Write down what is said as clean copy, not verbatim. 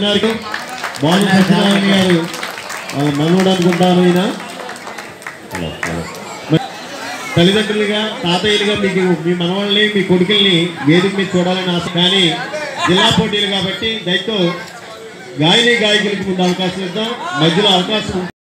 గారికి బాలు సత్యనారాయణ గారు మనోడు అనుకుంటాను. ఈయన తల్లిదండ్రులుగా తాతయ్యలుగా మీకు మీ మనవాళ్ళని మీ కొడుకుల్ని వేదిక మీద చూడాలని ఆశ, కానీ జిల్లా పోటీలు కాబట్టి దయతో గాయని గాయకులకి ముందు అవకాశం ఇద్దాం. మధ్యలో అవకాశం